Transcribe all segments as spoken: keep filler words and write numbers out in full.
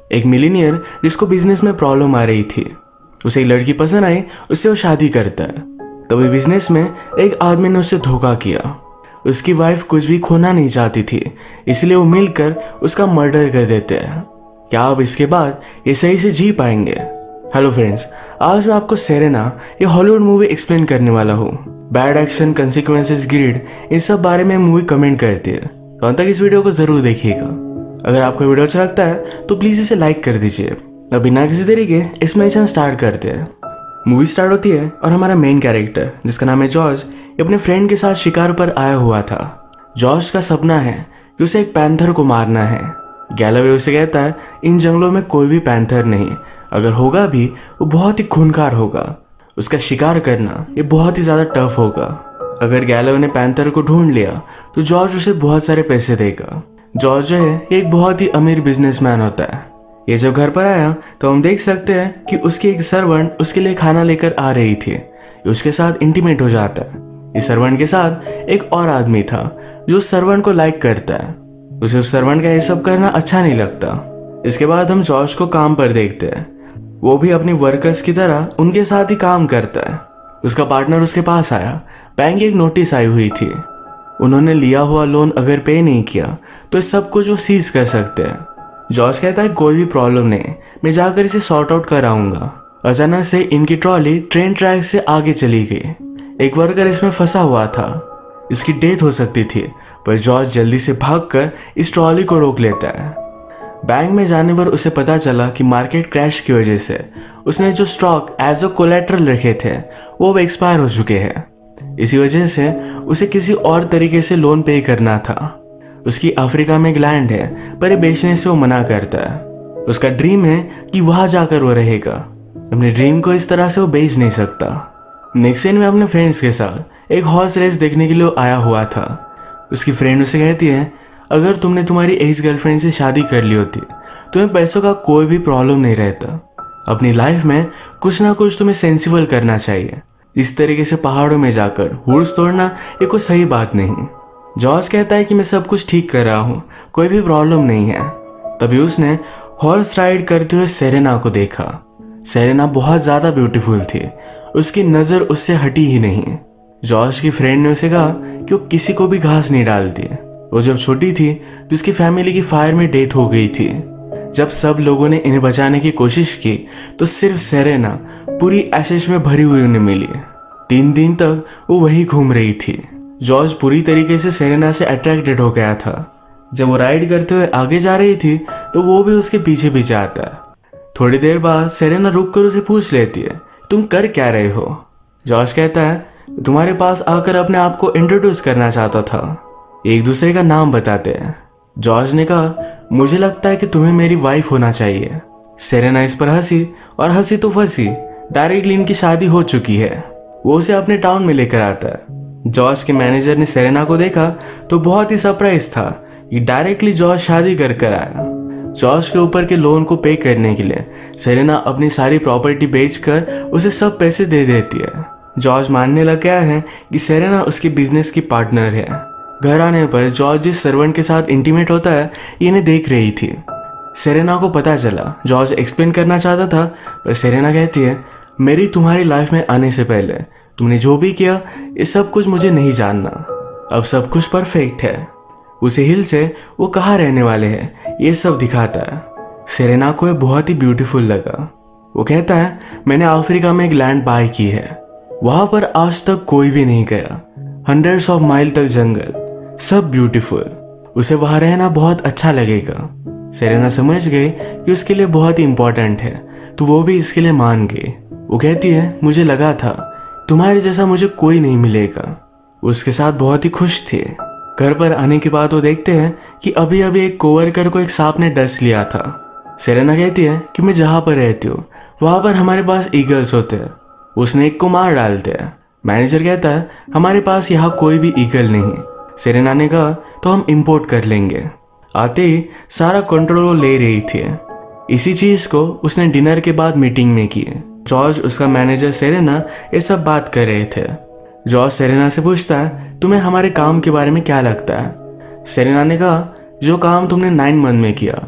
एक मिलीनियर जिसको बिजनेस में प्रॉब्लम आ रही थी, उसे एक लड़की पसंद आई, उससे वो शादी करता है। तभी बिजनेस में एक आदमी ने उससे धोखा किया। उसकी वाइफ कुछ भी खोना नहीं चाहती थी, इसलिए वो मिलकर उसका मर्डर कर देते हैं। क्या अब इसके बाद ये सही से जी पाएंगे? हेलो फ्रेंड्स, आज मैं आपको सेरेना ये हॉलीवुड मूवी एक्सप्लेन करने वाला हूँ। बैड एक्शन, कंसिक्वेंसेस, ग्रिड, इस सब बारे में मूवी कमेंट करती है, तो अंत तक इस वीडियो को जरूर देखिएगा। अगर आपको वीडियो अच्छा लगता है तो प्लीज इसे लाइक कर दीजिए। अब बिना किसी देरी के एक्सप्लेनेशन स्टार्ट करते हैं। मूवी स्टार्ट होती है और हमारा मेन कैरेक्टर जिसका नाम है जॉर्ज अपने फ्रेंड के साथ शिकार पर आया हुआ था। जॉर्ज का सपना है कि उसे एक पैंथर को मारना है। गैलोवे उसे कहता है इन जंगलों में कोई भी पैंथर नहीं, अगर होगा भी वो बहुत ही खूंखार होगा। उसका शिकार करना ये बहुत ही ज्यादा टफ होगा। अगर गैलोवे ने पैंथर को ढूंढ लिया तो जॉर्ज उसे बहुत सारे पैसे देगा। जॉर्ज जो है ये एक बहुत ही अमीर बिजनेसमैन होता है। ये जब घर पर आया तो हम देख सकते हैं कि उसकी एक सर्वेंट उसके लिए खाना लेकर आ रही थी। उसके साथ इंटीमेट हो जाता है। इस सर्वेंट के साथ एक और आदमी था जो उस सर्वेंट को लाइक करता है। उसे उस सर्वेंट का ये सब करना अच्छा नहीं लगता। इसके बाद हम जॉर्ज को काम पर देखते हैं। वो भी अपनी वर्कर्स की तरह उनके साथ ही काम करता है। उसका पार्टनर उसके पास आया। बैंक की एक नोटिस आई हुई थी, उन्होंने लिया हुआ लोन अगर पे नहीं किया तो इस सब कुछ वो सीज कर सकते हैं। जॉर्ज कहता है कोई भी प्रॉब्लम नहीं, मैं जाकर इसे सॉर्ट आउट कराऊंगा। अचानक से इनकी ट्रॉली ट्रेन ट्रैक से आगे चली गई। एक वर्कर इसमें फंसा हुआ था, इसकी डेथ हो सकती थी, पर जॉर्ज जल्दी से भागकर इस ट्रॉली को रोक लेता है। बैंक में जाने पर उसे पता चला कि मार्केट क्रैश की वजह से उसने जो स्टॉक एज अ कोलेट्रल रखे थे वो अब एक्सपायर हो चुके हैं। इसी वजह से उसे किसी और तरीके से लोन पे करना था। उसकी अफ्रीका में एक लैंड है, पर ये बेचने से वो मना करता है। उसका ड्रीम है कि वहां जाकर वो रहेगा। अपने ड्रीम को इस तरह से वो बेच नहीं सकता। नेक्स्ट सीन में अपने फ्रेंड्स के साथ एक हॉर्स रेस देखने के लिए आया हुआ था। उसकी फ्रेंड उसे कहती है अगर तुमने तुम्हारी एक्स गर्लफ्रेंड से शादी कर ली होती तुम्हें पैसों का कोई भी प्रॉब्लम नहीं रहता। अपनी लाइफ में कुछ ना कुछ तुम्हें सेंसिबल करना चाहिए। इस तरीके से पहाड़ों में जाकर हुर्स तोड़ना ये कोई सही बात नहीं। जॉर्ज कहता है कि मैं सब कुछ ठीक कर रहा हूँ, कोई भी प्रॉब्लम नहीं है। तभी उसने हॉर्स राइड करते हुए सेरेना को देखा। सेरेना बहुत ज्यादा ब्यूटीफुल थी, उसकी नजर उससे हटी ही नहीं। जॉर्ज की फ्रेंड ने उसे कहा कि वो किसी को भी घास नहीं डालती। वो जब छोटी थी तो उसकी फैमिली की फायर में डेथ हो गई थी। जब सब लोगों ने इन्हें बचाने की कोशिश की तो सिर्फ सेरेना पूरी एशेज में भरी हुई उन्हें मिली। तीन दिन तक वो वहीं घूम रही थी। जॉर्ज पूरी तरीके से सेरेना से अट्रैक्टेड हो गया था। जब वो राइड करते हुए आगे जा रही थी तो वो भी उसके पीछे पीछे आता है। थोड़ी देर बाद सेरेना रुक कर उसे पूछ लेती है तुम कर क्या रहे हो? जॉर्ज कहता है तुम्हारे पास आकर अपने आप को इंट्रोड्यूस करना चाहता था। एक दूसरे का नाम बताते हैं। जॉर्ज ने कहा मुझे लगता है कि तुम्हें मेरी वाइफ होना चाहिए। सेरेना इस पर हंसी और हंसी तो फंसी। डायरेक्टली इनकी शादी हो चुकी है। वो उसे अपने टाउन में लेकर आता है। जॉर्ज के मैनेजर ने सेरेना को देखा तो बहुत ही सरप्राइज था कि डायरेक्टली जॉर्ज शादी कर कर आया। जॉर्ज के ऊपर के लोन को पे करने के लिए सेरेना अपनी सारी प्रॉपर्टी बेचकर उसे सब पैसे दे देती है। जॉर्ज मानने लग गया है कि सेरेना उसके बिजनेस की पार्टनर है। घर आने पर जॉर्ज जिस सर्वेंट के साथ इंटीमेट होता है इन्हें देख रही थी। सेरेना को पता चला। जॉर्ज एक्सप्लेन करना चाहता था पर सेरेना कहती है मेरी तुम्हारी लाइफ में आने से पहले तुमने जो भी किया ये सब कुछ मुझे नहीं जानना। अब सब कुछ परफेक्ट है। उसे हिल से वो कहाँ रहने वाले हैं ये सब दिखाता है। सेरेना को ये बहुत ही ब्यूटीफुल लगा। वो कहता है मैंने अफ्रीका में एक लैंड बाय की है, वहां पर आज तक कोई भी नहीं गया। हंड्रेड्स ऑफ माइल तक जंगल, सब ब्यूटीफुल। उसे वहां रहना बहुत अच्छा लगेगा। सेरेना समझ गई कि उसके लिए बहुत ही इंपॉर्टेंट है तो वो भी इसके लिए मान गई। वो कहती है मुझे लगा था तुम्हारे जैसा मुझे कोई नहीं मिलेगा। वो उसके साथ बहुत ही खुश थे। घर पर आने के बाद वो देखते हैं कि अभी अभी एक कोवर्कर को एक सांप ने डस लिया था। सेरेना कहती है कि मैं जहां पर रहती हूँ वहां पर हमारे पास ईगल्स होते हैं, उसने एक को मार डालते हैं। मैनेजर कहता है हमारे पास यहाँ कोई भी ईगल नहीं। सेरेना ने कहा तो हम इंपोर्ट कर लेंगे। आते ही सारा कंट्रोल वो ले रही थी। इसी चीज को उसने डिनर के बाद मीटिंग में की। जॉर्ज, उसका मैनेजर, सेरेना ये सब बात कर रहे थे। जॉर्ज सेरेना से पूछता है तुम्हें हमारे काम के बारे में क्या लगता है? सेरेना ने कहा जो काम तुमने नाइन मंथ में किया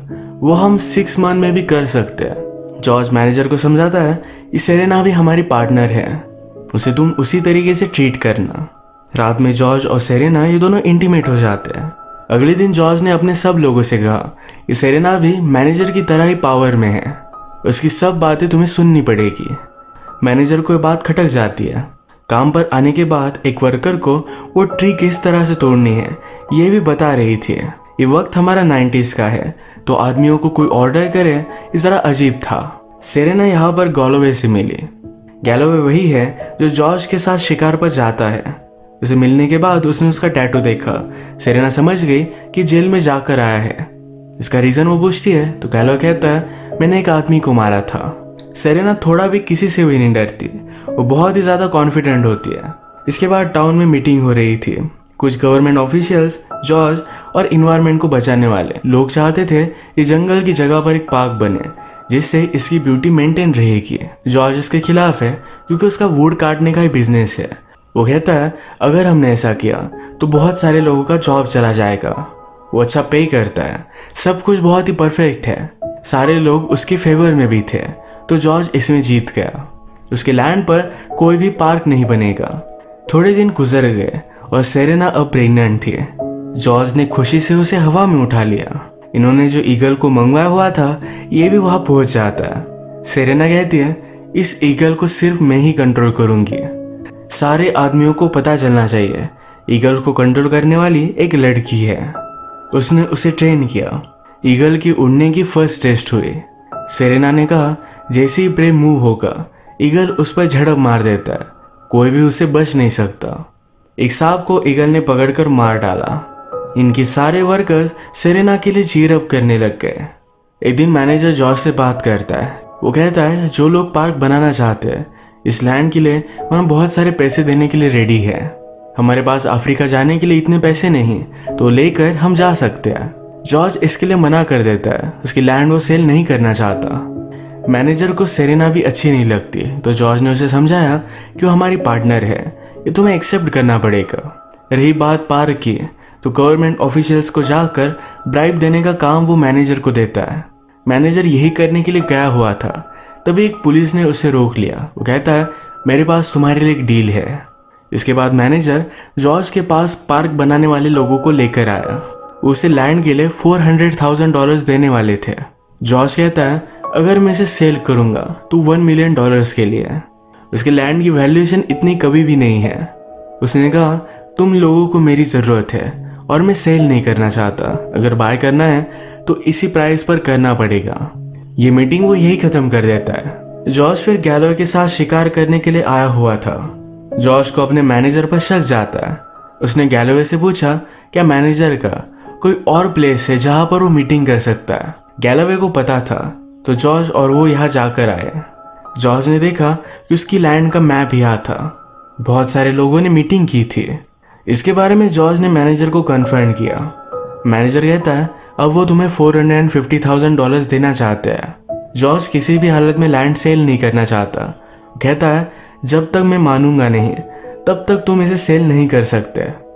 वो हम सिक्स मंथ में भी कर सकते हैं। जॉर्ज मैनेजर को समझाता है कि सेरेना भी हमारी पार्टनर है, उसे तुम उसी तरीके से ट्रीट करना। रात में जॉर्ज और सेरेना ये दोनों इंटीमेट हो जाते हैं। अगले दिन जॉर्ज ने अपने सब लोगों से कहा कि सेरेना भी मैनेजर की तरह ही पावर में है, उसकी सब बातें तुम्हें सुननी पड़ेगी। मैनेजर को ये बात खटक जाती है। काम पर आने के बाद एक वर्कर को वो ट्री किस तरह से तोड़नी है ये भी बता रही थी। ये वक्त हमारा नाइन्टीज का है, तो आदमियों को कोई ऑर्डर करे ये जरा अजीब था। सेरेना यहाँ पर गैलोवे से मिली। गैलोवे वही है जो जॉर्ज के साथ शिकार पर जाता है। उसे मिलने के बाद उसने उसका टैटू देखा। सेरेना समझ गई कि जेल में जाकर आया है। इसका रीजन वो पूछती है तो गैलोवे कहता है मैंने एक आदमी को मारा था। सेरेना थोड़ा भी किसी से भी नहीं डरती, वो बहुत ही ज्यादा कॉन्फिडेंट होती है। इसके बाद टाउन में मीटिंग हो रही थी। कुछ गवर्नमेंट ऑफिशियल्स, जॉर्ज और इन्वायरमेंट को बचाने वाले लोग चाहते थे इस जंगल की जगह पर एक पार्क बने जिससे इसकी ब्यूटी मेंटेन रहेगी। जॉर्ज इसके खिलाफ है क्योंकि उसका वुड काटने का ही बिजनेस है। वो कहता है अगर हमने ऐसा किया तो बहुत सारे लोगों का जॉब चला जाएगा। वो अच्छा पे करता है, सब कुछ बहुत ही परफेक्ट है, सारे लोग उसके फेवर में भी थे, तो जॉर्ज इसमें जीत गया। उसके लैंड पर कोई भी पार्क नहीं बनेगा। थोड़े दिन गुजर गए और सेरेना अब प्रेग्नेंट थी। जॉर्ज ने खुशी से उसे हवा में उठा लिया। इन्होंने जो ईगल को मंगवाया हुआ था ये भी वहां पहुंच जाता है। सेरेना कहती है इस ईगल को सिर्फ मैं ही कंट्रोल करूंगी, सारे आदमियों को पता चलना चाहिए ईगल को कंट्रोल करने वाली एक लड़की है। उसने उसे ट्रेन किया। ईगल की उड़ने की फर्स्ट टेस्ट हुई। सेरेना ने कहा जैसे ही प्रे मूव होगा ईगल उस पर झड़प मार देता है, कोई भी उसे बच नहीं सकता। एक सांप को ईगल ने पकड़कर मार डाला। इनके सारे वर्कर्स सेरेना के लिए चीयर अप करने लग गए। एक दिन मैनेजर जॉर्ज से बात करता है। वो कहता है जो लोग पार्क बनाना चाहते हैं इस लैंड के लिए हम बहुत सारे पैसे देने के लिए रेडी है। हमारे पास अफ्रीका जाने के लिए इतने पैसे नहीं, तो लेकर हम जा सकते हैं। जॉर्ज इसके लिए मना कर देता है, उसकी लैंड वो सेल नहीं करना चाहता। मैनेजर को सेरेना भी अच्छी नहीं लगती, तो जॉर्ज ने उसे समझाया कि वो हमारी पार्टनर है, ये तुम्हें एक्सेप्ट करना पड़ेगा। रही बात पार्क की, तो गवर्नमेंट ऑफिशियल्स को जाकर ब्राइब देने का काम वो मैनेजर को देता है। मैनेजर यही करने के लिए गया हुआ था, तभी एक पुलिस ने उसे रोक लिया। वो कहता है मेरे पास तुम्हारे लिए एक डील है। इसके बाद मैनेजर जॉर्ज के पास पार्क बनाने वाले लोगों को लेकर आया। उसे लैंड के लिए फोर हंड्रेड थाउजेंड डॉलर्स देने वाले थे। जॉर्ज कहता है अगर मैं इसे सेल करूंगा तो वन मिलियन डॉलर्स के लिए। उसके लैंड की वैल्यूएशन इतनी कभी भी नहीं है। उसने कहा तुम लोगों को मेरी ज़रूरत है और मैं सेल नहीं करना चाहता, अगर बाय करना है तो इसी प्राइस पर करना पड़ेगा। ये मीटिंग वो यही खत्म कर देता है। जॉर्ज फिर गैलोवे के साथ शिकार करने के लिए आया हुआ था। जॉर्ज को अपने मैनेजर पर शक जाता है। उसने गैलोवे से पूछा क्या मैनेजर का कोई और प्लेस है जहां पर वो मीटिंग कर सकता है। गैलोवे को पता था, तो जॉर्ज और वो यहाँ जाकर आए। जॉर्ज ने देखा कि उसकी लैंड का मैप यहाँ था। बहुत सारे लोगों ने मीटिंग की थी। इसके बारे में जॉर्ज ने मैनेजर को कन्फर्म किया। मैनेजर कहता है अब वो तुम्हें four hundred fifty thousand dollars देना चाहते हैं। जॉर्ज किसी भी हालत में लैंड सेल नहीं करना चाहता। कहता है जब तक मैं मानूंगा नहीं तब तक तुम इसे सेल नहीं कर सकते।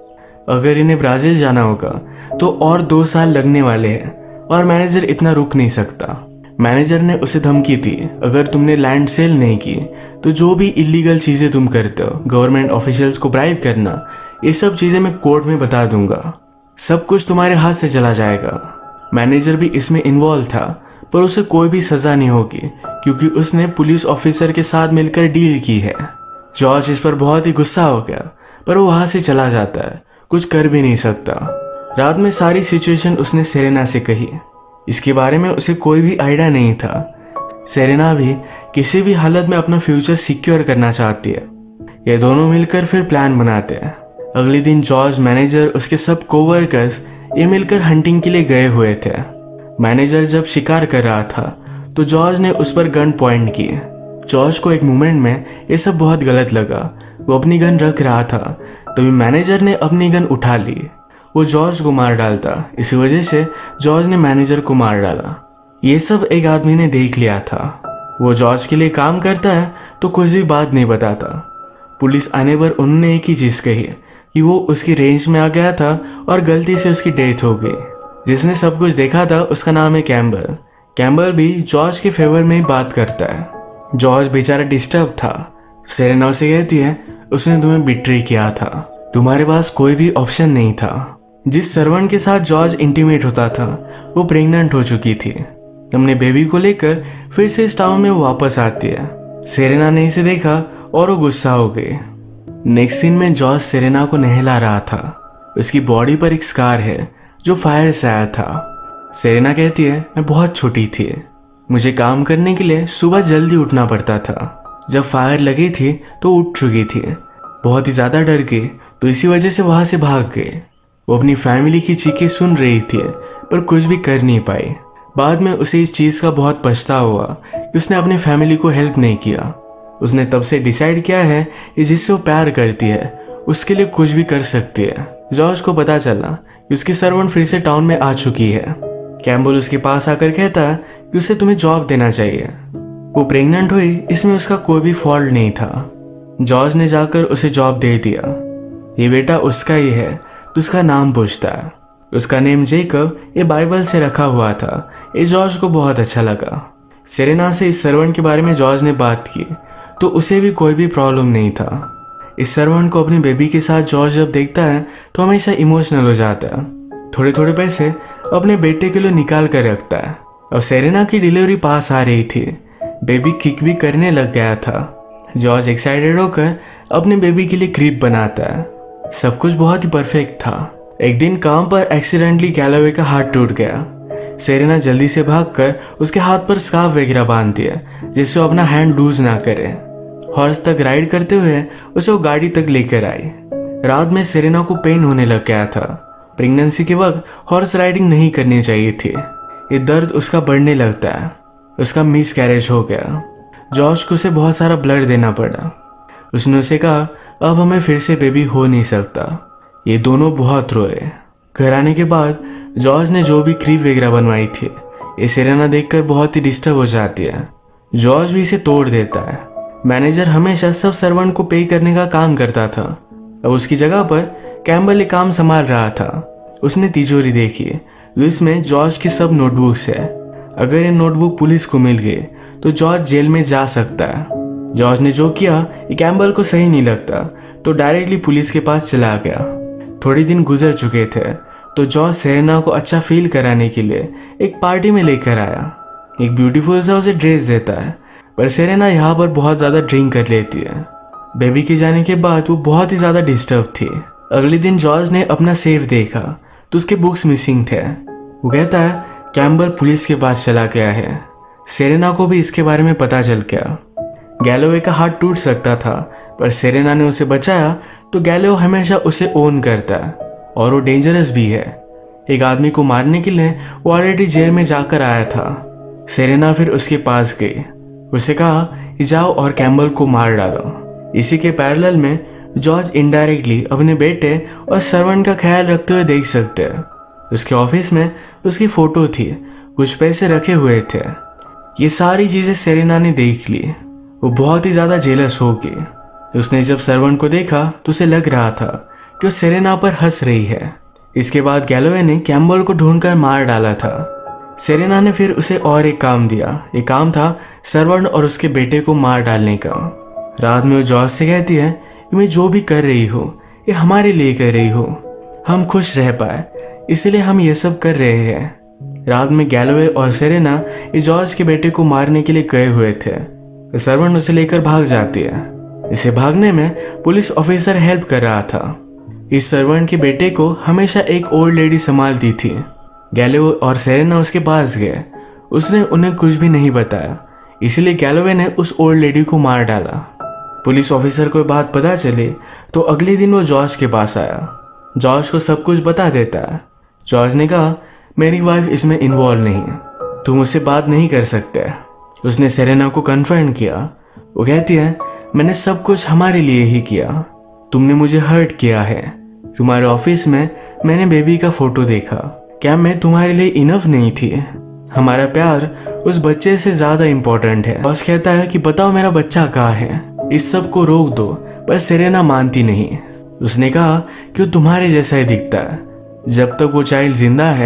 अगर इन्हें ब्राजील जाना होगा तो और दो साल लगने वाले हैं और मैनेजर इतना रुक नहीं सकता। मैनेजर ने उसे धमकी दी अगर तुमने लैंड सेल नहीं की तो जो भी इलीगल चीजें तुम करते हो, गवर्नमेंट ऑफिशियल्स को ब्राइब करना, ये सब चीजें मैं कोर्ट में बता दूंगा, सब कुछ तुम्हारे हाथ से चला जाएगा। मैनेजर भी इसमें इन्वॉल्व था, पर उसे कोई भी सजा नहीं होगी क्योंकि उसने पुलिस ऑफिसर के साथ मिलकर डील की है। जॉर्ज इस पर बहुत ही गुस्सा हो गया, पर वो वहां से चला जाता है, कुछ कर भी नहीं सकता। रात में सारी सिचुएशन उसने सेरेना से कही। इसके बारे में उसे कोई भी आइडिया नहीं था। सेरेना भी किसी भी हालत में अपना फ्यूचर सिक्योर करना चाहती है। ये दोनों मिलकर फिर प्लान बनाते हैं। अगले दिन जॉर्ज, मैनेजर, उसके सब कोवर्कर्स ये मिलकर हंटिंग के लिए गए हुए थे। मैनेजर जब शिकार कर रहा था तो जॉर्ज ने उस पर गन पॉइंट की। जॉर्ज को एक मोमेंट में ये सब बहुत गलत लगा। वो अपनी गन रख रहा था, तभी मैनेजर ने अपनी गन उठा ली। वो जॉर्ज को मार डालता। इसी वजह से जॉर्ज ने मैनेजर को मार डाला। ये सब एक आदमी ने देख लिया था। वो जॉर्ज के लिए काम करता है तो कुछ भी बात नहीं बताता। पुलिस आने पर उन्होंने एक ही चीज कही कि वो उसकी रेंज में आ गया था और गलती से उसकी डेथ हो गई। जिसने सब कुछ देखा था उसका नाम है कैम्बल। कैम्बल भी जॉर्ज के फेवर में ही बात करता है। जॉर्ज बेचारा डिस्टर्ब था। सेरेना उसे कहती है उसने तुम्हें बिट्रे किया था, तुम्हारे पास कोई भी ऑप्शन नहीं था। जिस सर्वेंट के साथ जॉर्ज इंटीमेट होता था वो प्रेग्नेंट हो चुकी थी। अपने बेबी को लेकर फिर से इस टाउन में वो वापस आती है। सेरेना ने इसे देखा और वो गुस्सा हो गई। नेक्स्ट सीन में जॉर्ज सेरेना को नहला रहा था। उसकी बॉडी पर एक स्कार है जो फायर से आया था। सेरेना कहती है मैं बहुत छोटी थी, मुझे काम करने के लिए सुबह जल्दी उठना पड़ता था। जब फायर लगी थी तो उठ चुकी थी, बहुत ही ज़्यादा डर गई तो इसी वजह से वहाँ से भाग गए। वो अपनी फैमिली की चीखें सुन रही थी पर कुछ भी कर नहीं पाई। बाद में उसे इस चीज़ का बहुत पछतावा हुआ कि उसने अपनी फैमिली को हेल्प नहीं किया। उसने तब से डिसाइड किया है कि जिससे वो प्यार करती है उसके लिए कुछ भी कर सकती है। जॉर्ज को पता चला कि उसकी सर्वेंट फिर से टाउन में आ चुकी है। कैम्बल उसके पास आकर कहता है कि उसे तुम्हें जॉब देना चाहिए। वो प्रेग्नेंट हुई, इसमें उसका कोई भी फॉल्ट नहीं था। जॉर्ज ने जाकर उसे जॉब दे दिया। ये बेटा उसका ही है तो उसका नाम पूछता है। उसका नेम जेकब ये बाइबल से रखा हुआ था। ये जॉर्ज को बहुत अच्छा लगा। सेरेना से इस सर्वेंट के बारे में जॉर्ज ने बात की तो उसे भी कोई भी प्रॉब्लम नहीं था। इस सर्वेंट को अपनी बेबी के साथ जॉर्ज जब देखता है तो हमेशा इमोशनल हो जाता है। थोड़े थोड़े पैसे अपने बेटे के लिए निकाल कर रखता है। और सेरेना की डिलीवरी पास आ रही थी, बेबी किक भी करने लग गया था। जॉर्ज एक्साइटेड होकर अपने बेबी के लिए क्रीप बनाता है। सब कुछ बहुत ही परफेक्ट था। एक दिन काम पर एक्सीडेंटली गैलोवे का हाथ टूट गया। सेरेना जल्दी से भागकर उसके हाथ पर स्कार्फ वगैरह बांध दिया जिससे वो अपना हैंड लूज ना करे। हॉर्स तक राइड करते हुए उसे वो गाड़ी तक लेकर आई। रात में सेरेना को पेन होने लग गया था। प्रेगनेंसी के वक्त हॉर्स राइडिंग नहीं करनी चाहिए थी। ये दर्द उसका बढ़ने लगता है। उसका मिस कैरेज हो गया। जॉर्ज को उसे बहुत सारा ब्लड देना पड़ा। उसने उसे कहा अब हमें फिर से बेबी हो नहीं सकता। ये दोनों बहुत रोए। घर आने के बाद जॉर्ज ने जो भी क्रीप वगैरह बनवाई थी ये सेरेना देखकर बहुत ही डिस्टर्ब हो जाती है। जॉर्ज भी इसे तोड़ देता है। मैनेजर हमेशा सब सर्वेंट को पे करने का काम करता था। अब उसकी जगह पर कैम्बल ये काम संभाल रहा था। उसने तिजोरी देखी जिसमें जॉर्ज की सब नोटबुक्स है। अगर ये नोटबुक पुलिस को मिल गई तो जॉर्ज जेल में जा सकता है। जॉर्ज ने जो किया ये कैम्बल को सही नहीं लगता तो डायरेक्टली पुलिस के पास चला गया। थोड़े दिन गुजर चुके थे तो जॉर्ज सेरेना को अच्छा फील कराने के लिए एक पार्टी में लेकर आया। एक ब्यूटीफुल सा उसे ड्रेस देता है पर सेरेना यहाँ पर बहुत ज़्यादा ड्रिंक कर लेती है। बेबी के जाने के बाद वो बहुत ही ज़्यादा डिस्टर्ब थी। अगले दिन जॉर्ज ने अपना सेफ देखा तो उसके बुक्स मिसिंग थे। वो कहता है कैम्बल पुलिस के पास चला गया है। सेरेना को भी इसके बारे में पता चल गया। गैलोवे का हाथ टूट सकता था पर सेरेना ने उसे बचाया तो गैलो हमेशा उसे ओन करता है और वो डेंजरस भी है। एक आदमी को मारने के लिए वो ऑलरेडी जेल में जाकर आया था। सेरेना फिर उसके पास गई। उसे कहा कि जाओ और कैम्बल को मार डालो। इसी के पैरेलल में जॉर्ज इनडायरेक्टली अपने बेटे और सर्वेंट का ख्याल रखते हुए देख सकते हैं। उसके ऑफिस में उसकी फोटो थी, कुछ पैसे रखे हुए थे। ये सारी चीजें सेरेना ने देख ली। वो बहुत ही ज्यादा जेलस हो गई। उसने जब सर्वेंट को देखा तो उसे लग रहा था कि वो सेरेना पर हंस रही है। इसके बाद गैलोवे ने कैम्बल को ढूंढकर मार डाला था। सेरेना ने फिर उसे और एक काम दिया। ये काम था सर्वेंट और उसके बेटे को मार डालने का। रात में वो जॉर्ज से कहती है कि मैं जो भी कर रही हूँ ये हमारे लिए कर रही हूँ, हम खुश रह पाए इसलिए हम ये सब कर रहे हैं। रात में गैलोवे और सेरेना ये जॉर्ज के बेटे को मारने के लिए गए हुए थे। सर्वेंट उसे लेकर भाग जाती है। इसे भागने में पुलिस ऑफिसर हेल्प कर रहा था। इस सर्वेंट के बेटे को हमेशा एक ओल्ड लेडी संभालती थी। गैलोवे और सेरेना उसके पास गए। उसने उन्हें कुछ भी नहीं बताया इसलिए गैलोवे ने उस ओल्ड लेडी को मार डाला। पुलिस ऑफिसर को बात पता चली तो अगले दिन वो जॉर्ज के पास आया। जॉर्ज को सब कुछ बता देता है। जॉर्ज ने कहा मेरी वाइफ इसमें इन्वॉल्व नहीं है, तुम उससे बात नहीं कर सकते। उसने सेरेना को कन्फर्म किया। वो कहती है मैंने सब कुछ हमारे लिए ही किया, तुमने मुझे हर्ट किया है। तुम्हारे ऑफिस में मैंने बेबी का फोटो देखा, क्या मैं तुम्हारे लिए इनफ नहीं थी? हमारा प्यार उस बच्चे से ज्यादा इम्पोर्टेंट है। बॉस कहता है कि बताओ मेरा बच्चा कहाँ है, इस सब को रोक दो, पर सेरेना मानती नहीं। उसने कहा कि वो तुम्हारे जैसा ही दिखता है। जब तक वो चाइल्ड जिंदा है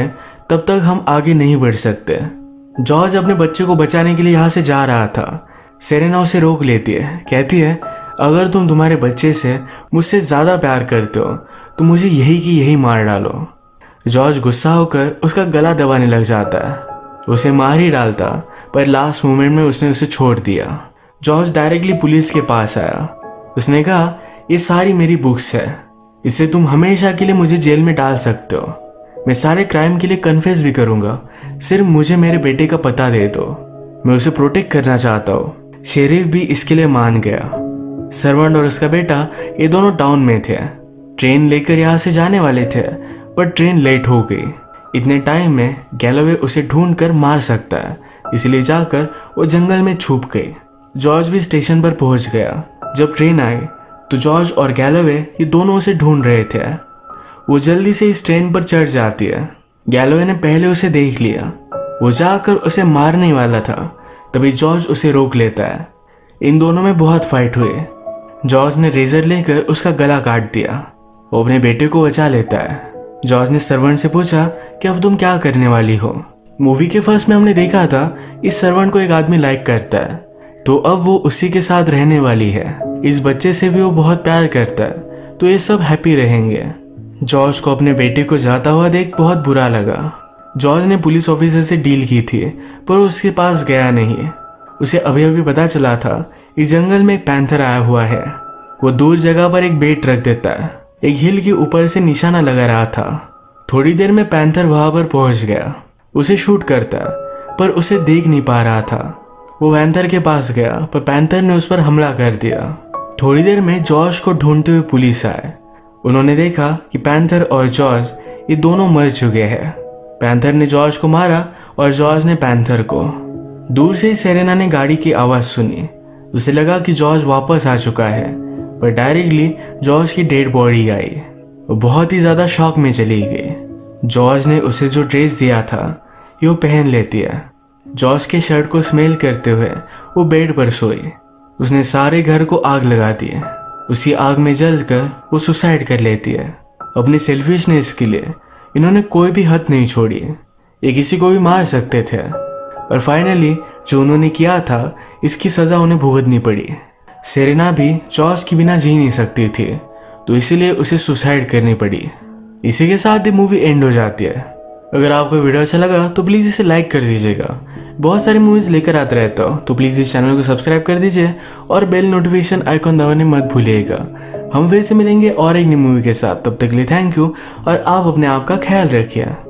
तब तक हम आगे नहीं बढ़ सकते। जॉर्ज अपने बच्चे को बचाने के लिए यहाँ से जा रहा था। सेरेना उसे रोक लेती है, कहती है अगर तुम तुम्हारे बच्चे से मुझसे ज़्यादा प्यार करते हो तो मुझे यही की यही मार डालो। जॉर्ज गुस्सा होकर उसका गला दबाने लग जाता है, उसे मार ही डालता, पर लास्ट मोमेंट में उसने उसे छोड़ दिया। जॉर्ज डायरेक्टली पुलिस के पास आया। उसने कहा ये सारी मेरी बुक्स है, इससे तुम हमेशा के लिए मुझे जेल में डाल सकते हो। मैं सारे क्राइम के लिए कन्फेस भी करूंगा, सिर्फ मुझे मेरे बेटे का पता दे दो, मैं उसे प्रोटेक्ट करना चाहता हूँ। शेरिफ भी इसके लिए मान गया। सर्वेंट और उसका बेटा ये दोनों टाउन में थे, ट्रेन लेकर यहाँ से जाने वाले थे, पर ट्रेन लेट हो गई। इतने टाइम में गैलोवे उसे ढूंढ कर मार सकता है, इसलिए जाकर वो जंगल में छुप गई। जॉर्ज भी स्टेशन पर पहुंच गया। जब ट्रेन आई तो जॉर्ज और गैलोवे ये दोनों उसे ढूंढ रहे थे। वो जल्दी से इस ट्रेन पर चढ़ जाती है। गैलोवे ने पहले उसे देख लिया, वो जाकर उसे मारने वाला था, तभी जॉर्ज उसे रोक लेता है। इन दोनों में बहुत फाइट हुई। जॉर्ज ने रेजर लेकर उसका गला काट दिया। वो अपने बेटे को बचा लेता है। जॉर्ज ने सर्वेंट से पूछा कि अब तुम क्या करने वाली हो। मूवी के फर्स्ट में हमने देखा था इस सर्वेंट को एक आदमी लाइक करता है, तो अब वो उसी के साथ रहने वाली है। इस बच्चे से भी वो बहुत प्यार करता है, तो ये सब हैप्पी रहेंगे। जॉर्ज को अपने बेटे को जाता हुआ देख बहुत बुरा लगा। जॉर्ज ने पुलिस ऑफिसर से डील की थी, पर उसके पास गया नहीं। उसे अभी अभी पता चला था इस जंगल में एक पैंथर आया हुआ है। वो दूर जगह पर एक बेट रख देता है, एक हिल के ऊपर से निशाना लगा रहा था। थोड़ी देर में पैंथर वहां पर पहुंच गया, उसे शूट करता, पर उसे देख नहीं पा रहा था। वो पैंथर के पास गया, पर पैंथर ने उस पर हमला कर दिया। थोड़ी देर में जॉर्ज को ढूंढते हुए पुलिस आए। उन्होंने देखा कि पैंथर और जॉर्ज ये दोनों मर चुके हैं। पैंथर ने जॉर्ज को मारा और जॉर्ज ने पैंथर को। दूर से ही सेरेना ने गाड़ी की आवाज सुनी। उसे लगा कि जॉर्ज वापस आ चुका है, पर डायरेक्टली जॉर्ज की डेड बॉडी आई। वो बहुत ही ज्यादा शॉक में चली गई। जॉर्ज ने उसे जो ड्रेस दिया था ये वो पहन लेती है। जॉर्ज के शर्ट को स्मेल करते हुए वो बेड पर सोई। उसने सारे घर को आग लगा दी। उसी आग में जलकर वो सुसाइड कर लेती है। अपनी सेल्फिशनेस के लिए इन्होंने कोई भी हद नहीं छोड़ी। ये किसी को भी मार सकते थे, पर फाइनली जो उन्होंने किया था इसकी सजा उन्हें भुगतनी पड़ी। सेरेना भी जॉर्ज के बिना जी नहीं सकती थी, तो इसीलिए उसे सुसाइड करनी पड़ी। इसी के साथ ये मूवी एंड हो जाती है। अगर आपको वीडियो अच्छा लगा तो प्लीज़ इसे लाइक कर दीजिएगा। बहुत सारी मूवीज़ लेकर आते रहता हूँ, तो प्लीज़ इस चैनल को सब्सक्राइब कर दीजिए और बेल नोटिफिकेशन आइकॉन दबाने मत भूलिएगा। हम फिर से मिलेंगे और एक नई मूवी के साथ। तब तक के लिए थैंक यू और आप अपने आप का ख्याल रखिए।